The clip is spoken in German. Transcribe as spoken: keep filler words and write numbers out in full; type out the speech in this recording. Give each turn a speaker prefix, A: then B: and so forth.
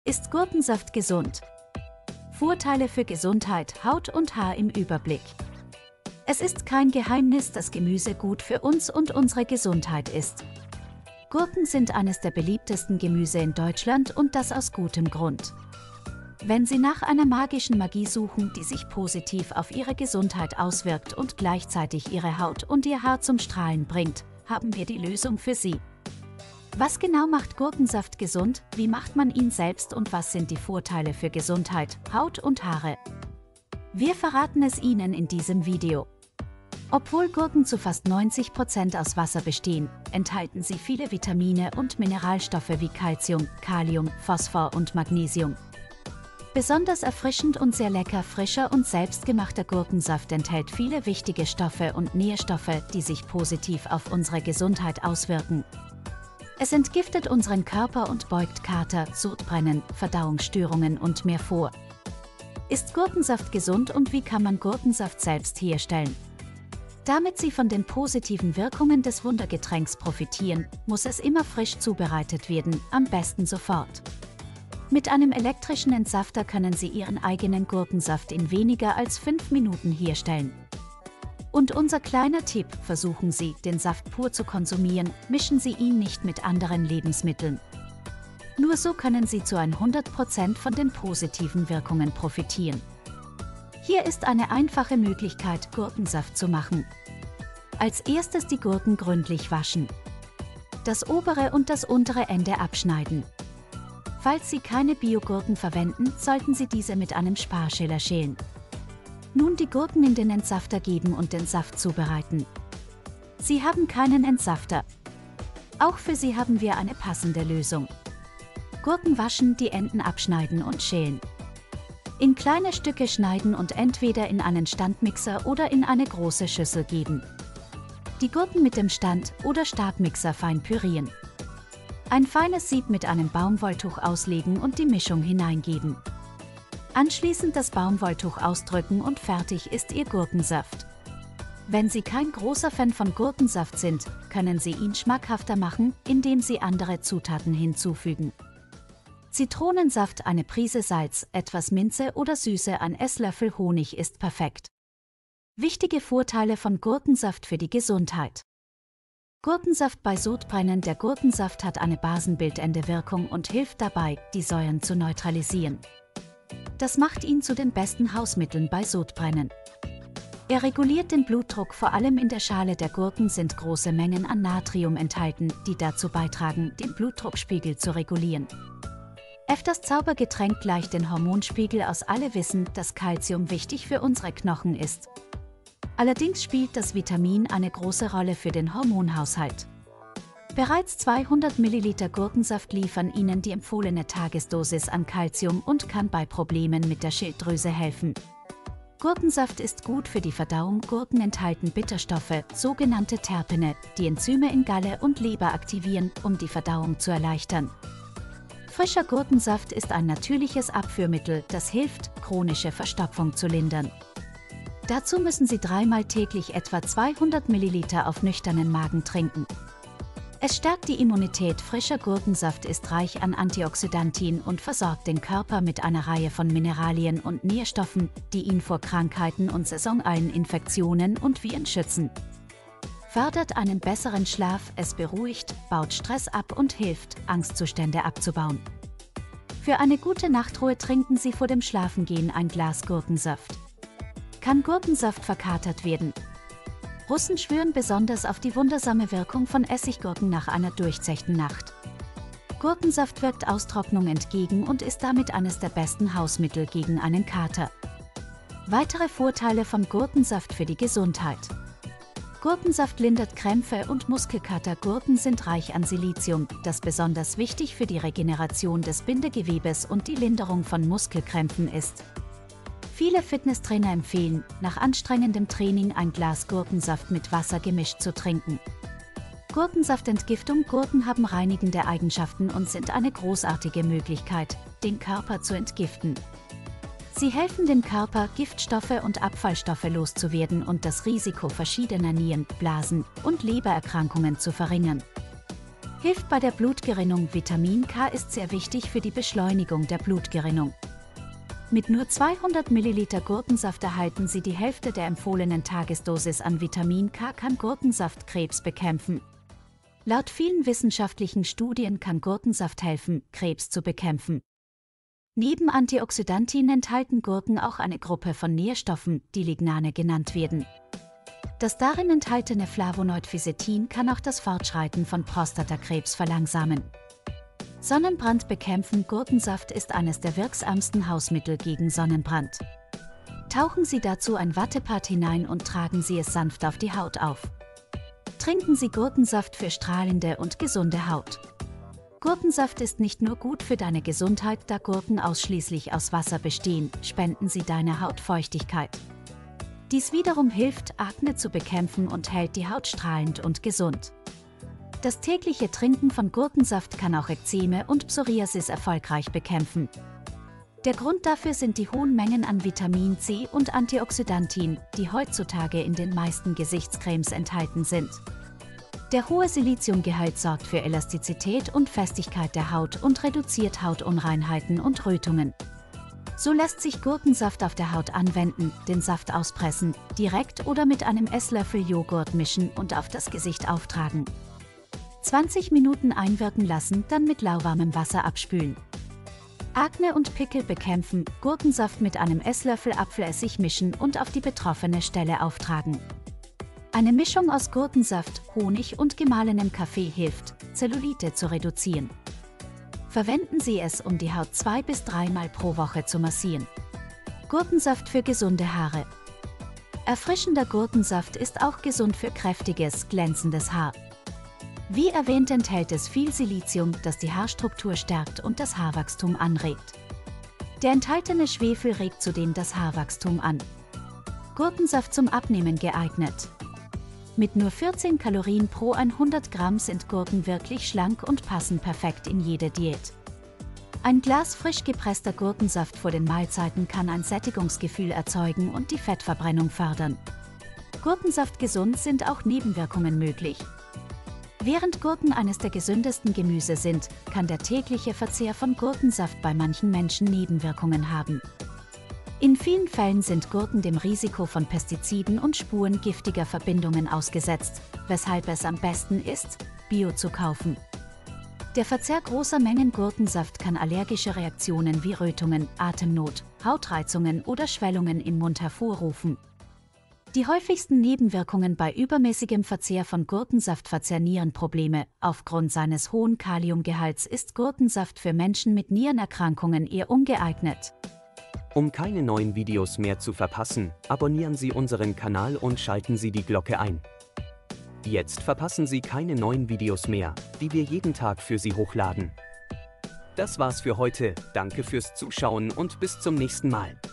A: Ist Gurkensaft gesund? Vorteile für Gesundheit, Haut und Haar im Überblick. Es ist kein Geheimnis, dass Gemüse gut für uns und unsere Gesundheit ist. Gurken sind eines der beliebtesten Gemüse in Deutschland und das aus gutem Grund. Wenn Sie nach einer magischen Magie suchen, die sich positiv auf Ihre Gesundheit auswirkt und gleichzeitig Ihre Haut und Ihr Haar zum Strahlen bringt, haben wir die Lösung für Sie. Was genau macht Gurkensaft gesund, wie macht man ihn selbst und was sind die Vorteile für Gesundheit, Haut und Haare? Wir verraten es Ihnen in diesem Video. Obwohl Gurken zu fast neunzig Prozent aus Wasser bestehen, enthalten sie viele Vitamine und Mineralstoffe wie Calcium, Kalium, Phosphor und Magnesium. Besonders erfrischend und sehr lecker frischer und selbstgemachter Gurkensaft enthält viele wichtige Stoffe und Nährstoffe, die sich positiv auf unsere Gesundheit auswirken. Es entgiftet unseren Körper und beugt Kater, Sodbrennen, Verdauungsstörungen und mehr vor. Ist Gurkensaft gesund und wie kann man Gurkensaft selbst herstellen? Damit Sie von den positiven Wirkungen des Wundergetränks profitieren, muss es immer frisch zubereitet werden, am besten sofort. Mit einem elektrischen Entsafter können Sie Ihren eigenen Gurkensaft in weniger als fünf Minuten herstellen. Und unser kleiner Tipp: Versuchen Sie, den Saft pur zu konsumieren, mischen Sie ihn nicht mit anderen Lebensmitteln. Nur so können Sie zu hundert Prozent von den positiven Wirkungen profitieren. Hier ist eine einfache Möglichkeit, Gurkensaft zu machen. Als erstes die Gurken gründlich waschen. Das obere und das untere Ende abschneiden. Falls Sie keine Biogurken verwenden, sollten Sie diese mit einem Sparschäler schälen. Nun die Gurken in den Entsafter geben und den Saft zubereiten. Sie haben keinen Entsafter. Auch für Sie haben wir eine passende Lösung. Gurken waschen, die Enden abschneiden und schälen. In kleine Stücke schneiden und entweder in einen Standmixer oder in eine große Schüssel geben. Die Gurken mit dem Stand- oder Stabmixer fein pürieren. Ein feines Sieb mit einem Baumwolltuch auslegen und die Mischung hineingeben. Anschließend das Baumwolltuch ausdrücken und fertig ist Ihr Gurkensaft. Wenn Sie kein großer Fan von Gurkensaft sind, können Sie ihn schmackhafter machen, indem Sie andere Zutaten hinzufügen. Zitronensaft, eine Prise Salz, etwas Minze oder Süße, ein Esslöffel Honig ist perfekt. Wichtige Vorteile von Gurkensaft für die Gesundheit. Gurkensaft bei Sodbrennen. Der Gurkensaft hat eine basenbildende Wirkung und hilft dabei, die Säuren zu neutralisieren. Das macht ihn zu den besten Hausmitteln bei Sodbrennen. Er reguliert den Blutdruck, vor allem in der Schale der Gurken sind große Mengen an Natrium enthalten, die dazu beitragen, den Blutdruckspiegel zu regulieren. Eftas Zaubergetränk gleicht den Hormonspiegel aus. Alle wissen, dass Calcium wichtig für unsere Knochen ist. Allerdings spielt das Vitamin eine große Rolle für den Hormonhaushalt. Bereits zweihundert Milliliter Gurkensaft liefern Ihnen die empfohlene Tagesdosis an Calcium und kann bei Problemen mit der Schilddrüse helfen. Gurkensaft ist gut für die Verdauung. Gurken enthalten Bitterstoffe, sogenannte Terpene, die Enzyme in Galle und Leber aktivieren, um die Verdauung zu erleichtern. Frischer Gurkensaft ist ein natürliches Abführmittel, das hilft, chronische Verstopfung zu lindern. Dazu müssen Sie dreimal täglich etwa zweihundert Milliliter auf nüchternen Magen trinken. Es stärkt die Immunität. Frischer Gurkensaft ist reich an Antioxidantien und versorgt den Körper mit einer Reihe von Mineralien und Nährstoffen, die ihn vor Krankheiten und saisonalen Infektionen und Viren schützen. Fördert einen besseren Schlaf, es beruhigt, baut Stress ab und hilft, Angstzustände abzubauen. Für eine gute Nachtruhe trinken Sie vor dem Schlafengehen ein Glas Gurkensaft. Kann Gurkensaft verkatert werden? Russen schwören besonders auf die wundersame Wirkung von Essiggurken nach einer durchzechten Nacht. Gurkensaft wirkt Austrocknung entgegen und ist damit eines der besten Hausmittel gegen einen Kater. Weitere Vorteile von Gurkensaft für die Gesundheit. Gurkensaft lindert Krämpfe und Muskelkater. Gurken sind reich an Silizium, das besonders wichtig für die Regeneration des Bindegewebes und die Linderung von Muskelkrämpfen ist. Viele Fitnesstrainer empfehlen, nach anstrengendem Training ein Glas Gurkensaft mit Wasser gemischt zu trinken. Gurkensaftentgiftung. Gurken haben reinigende Eigenschaften und sind eine großartige Möglichkeit, den Körper zu entgiften. Sie helfen dem Körper, Giftstoffe und Abfallstoffe loszuwerden und das Risiko verschiedener Nieren-, Blasen- und Lebererkrankungen zu verringern. Hilft bei der Blutgerinnung. Vitamin K ist sehr wichtig für die Beschleunigung der Blutgerinnung. Mit nur zweihundert Milliliter Gurkensaft erhalten Sie die Hälfte der empfohlenen Tagesdosis an Vitamin K. Kann Gurkensaft Krebs bekämpfen? Laut vielen wissenschaftlichen Studien kann Gurkensaft helfen, Krebs zu bekämpfen. Neben Antioxidantien enthalten Gurken auch eine Gruppe von Nährstoffen, die Lignane genannt werden. Das darin enthaltene Flavonoid Fisetin kann auch das Fortschreiten von Prostatakrebs verlangsamen. Sonnenbrand bekämpfen. Gurkensaft ist eines der wirksamsten Hausmittel gegen Sonnenbrand. Tauchen Sie dazu ein Wattepad hinein und tragen Sie es sanft auf die Haut auf. Trinken Sie Gurkensaft für strahlende und gesunde Haut. Gurkensaft ist nicht nur gut für deine Gesundheit, da Gurken ausschließlich aus Wasser bestehen, spenden sie deiner Haut Feuchtigkeit. Dies wiederum hilft, Akne zu bekämpfen und hält die Haut strahlend und gesund. Das tägliche Trinken von Gurkensaft kann auch Ekzeme und Psoriasis erfolgreich bekämpfen. Der Grund dafür sind die hohen Mengen an Vitamin C und Antioxidantien, die heutzutage in den meisten Gesichtscremes enthalten sind. Der hohe Siliziumgehalt sorgt für Elastizität und Festigkeit der Haut und reduziert Hautunreinheiten und Rötungen. So lässt sich Gurkensaft auf der Haut anwenden, den Saft auspressen, direkt oder mit einem Esslöffel Joghurt mischen und auf das Gesicht auftragen. zwanzig Minuten einwirken lassen, dann mit lauwarmem Wasser abspülen. Akne und Pickel bekämpfen. Gurkensaft mit einem Esslöffel Apfelessig mischen und auf die betroffene Stelle auftragen. Eine Mischung aus Gurkensaft, Honig und gemahlenem Kaffee hilft, Zellulite zu reduzieren. Verwenden Sie es, um die Haut zwei bis dreimal pro Woche zu massieren. Gurkensaft für gesunde Haare. Erfrischender Gurkensaft ist auch gesund für kräftiges, glänzendes Haar. Wie erwähnt enthält es viel Silizium, das die Haarstruktur stärkt und das Haarwachstum anregt. Der enthaltene Schwefel regt zudem das Haarwachstum an. Gurkensaft zum Abnehmen geeignet. Mit nur vierzehn Kalorien pro hundert Gramm sind Gurken wirklich schlank und passen perfekt in jede Diät. Ein Glas frisch gepresster Gurkensaft vor den Mahlzeiten kann ein Sättigungsgefühl erzeugen und die Fettverbrennung fördern. Gurkensaft gesund, sind auch Nebenwirkungen möglich. Während Gurken eines der gesündesten Gemüse sind, kann der tägliche Verzehr von Gurkensaft bei manchen Menschen Nebenwirkungen haben. In vielen Fällen sind Gurken dem Risiko von Pestiziden und Spuren giftiger Verbindungen ausgesetzt, weshalb es am besten ist, Bio zu kaufen. Der Verzehr großer Mengen Gurkensaft kann allergische Reaktionen wie Rötungen, Atemnot, Hautreizungen oder Schwellungen im Mund hervorrufen. Die häufigsten Nebenwirkungen bei übermäßigem Verzehr von Gurkensaft: Verzehr Nierenprobleme. Aufgrund seines hohen Kaliumgehalts ist Gurkensaft für Menschen mit Nierenerkrankungen eher ungeeignet.
B: Um keine neuen Videos mehr zu verpassen, abonnieren Sie unseren Kanal und schalten Sie die Glocke ein. Jetzt verpassen Sie keine neuen Videos mehr, die wir jeden Tag für Sie hochladen. Das war's für heute, danke fürs Zuschauen und bis zum nächsten Mal.